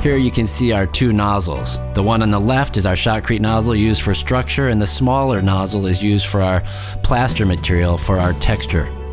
Here you can see our two nozzles. The one on the left is our shotcrete nozzle used for structure, and the smaller nozzle is used for our plaster material for our texture.